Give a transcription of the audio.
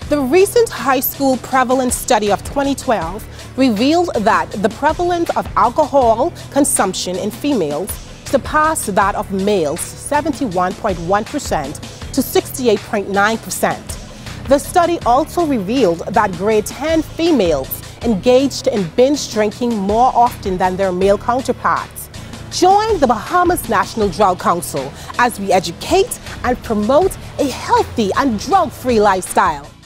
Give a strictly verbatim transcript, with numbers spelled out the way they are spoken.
The recent high school prevalence study of twenty twelve revealed that the prevalence of alcohol consumption in females surpassed that of males seventy-one point one percent to sixty-eight point nine percent. The study also revealed that grade ten females engaged in binge drinking more often than their male counterparts. Join the Bahamas National Drug Council as we educate and promote a healthy and drug-free lifestyle.